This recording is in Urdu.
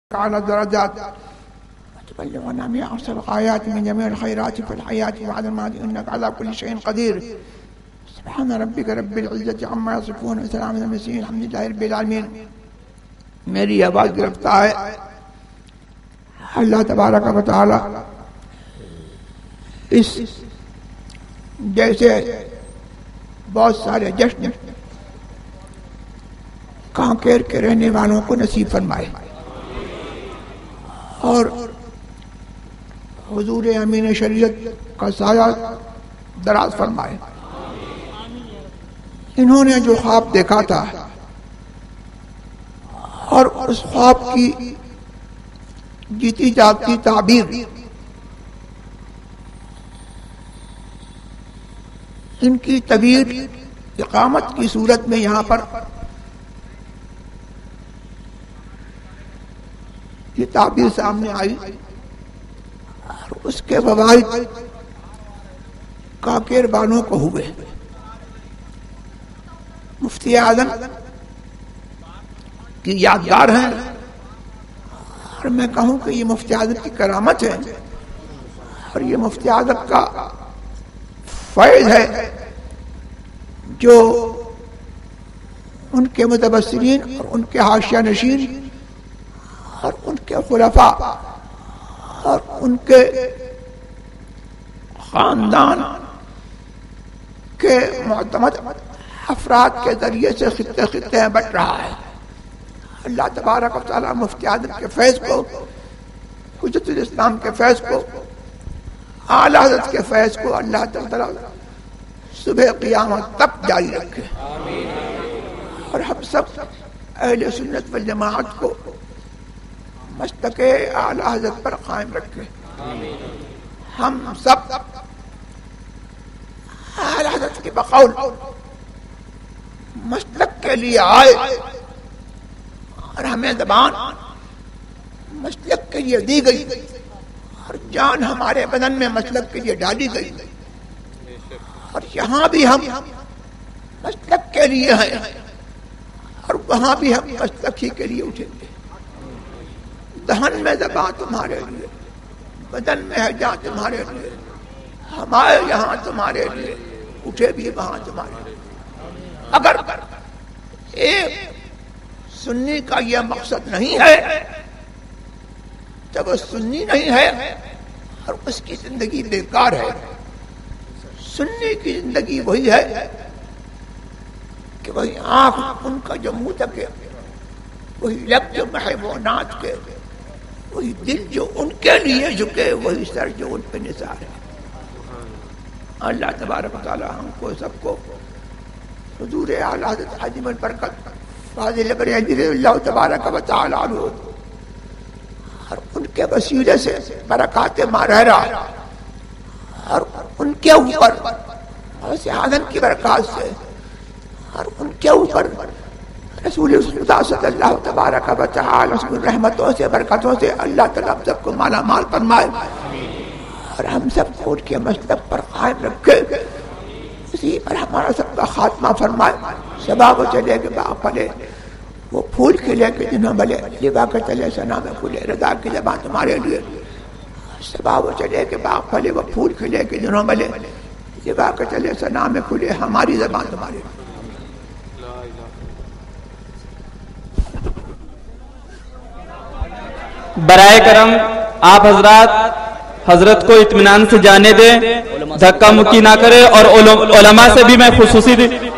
على درجات وتبلغنا من أقصى الغايات من جميع الخيرات في الحياة وبعد الممات إنك على كل شيء قدير. سبحان ربك رب العزة عما يصفون وسلام على المرسلين الحمد لله رب العالمين. میری آواز گرفتار ہے. اللہ تبارک و تعالی اس جیسے بہت سارے جشن کانکیر کے رہنے والوں کو نصیب فرمائے اور حضور امین شریعت کا سایہ دراز فرمائے. انہوں نے جو خواب دیکھا تھا اور اس خواب کی جیتی جاگتی تعبیر ان کی طویل اقامت کی صورت میں یہاں پر یہ تعبیر سامنے آئی اور اس کے فوائد کاکیر بانوں کو ہوئے. مفتی اعظم کی یادگار ہیں اور میں کہوں کہ یہ مفتی اعظم کی کرامت ہے اور یہ مفتی اعظم کا فیض ہے جو ان کے متبصرین اور ان کے حاشیہ نشین اور ان کے خلفاء اور ان کے خاندان کے معتمد افراد کے ذریعے سے خطے خطے بٹ رہا ہے. اللہ تبارک و تعالی مفتی اعظم کے فیض کو، حجت الاسلام کے فیض کو، اعلی حضرت کے فیض کو اللہ تعالی صبح قیامت تک جاری رکھے اور ہم سب اہل سنت والجماعت کو مسلک اعلی حضرت پر قائم رکھے. ہم سب اعلی حضرت کے بقول مسلک کے لیے آئے اور ہمیں زبان مسلک کے لیے دی گئی اور جان ہمارے بدن میں مسلک کے لیے ڈالی گئی اور یہاں بھی ہم مسلک کے لیے ہیں اور وہاں بھی ہم مسلک ہی کے لیے اٹھیں گے. دہن میں زبان تمہارے لیے، بدن میں ہے جان تمہارے لیے، ہمارے یہاں تمہارے لیے، اٹھے بھی وہاں تمہارے لیے. اگر ایک سنی کا یہ مقصد نہیں ہے تو وہ سنی نہیں ہے اور اس کی زندگی بیکار ہے. سنی کی زندگی وہی ہے کہ وہی آنکھ ان کا جو منہ تک ہے، وہی لب جو محبونات کے، وہی دل جو ان کے لیے جھکے، وہی سر جو ان پہ نثار ہے. اللہ تبارک و تعالی ہم کو سب کو حضور اعلی حضرت عظیم البرکت فاضل برحمت اللہ تبارک و تعالی عنہ اور ان کے وسیلے سے برکات مارہرہ اور ان کے اوپر اعظم کی برکات سے اور ان کے اوپر رسول خدا صلی اللہ تبارک و تعالی کی رحمتوں سے برکتوں سے اللہ تعالی ہم سب کو مالا مال فرمائے اور ہم سب کو ان کے مسلک پر قائم رکھے. اسی پر ہمارا سب کا خاتمہ فرمائے. صبا کو چلے کے باغ پھلے، وہ پھول کھلے کے دنوں بلے، لبا کے چلے سنا میں کھلے، رضا کی زبان تمہارے لیے. صبا کو چلے کے باغ پھلے، وہ پھول کھلے کے دنوں بلے، لبا کے چلے سنا میں کھلے، ہماری زبان تمہارے لیے. برائے کرم آپ حضرات حضرت کو اطمینان سے جانے دیں، دھکا مکی نہ کرے اور علماء سے بھی میں خصوصی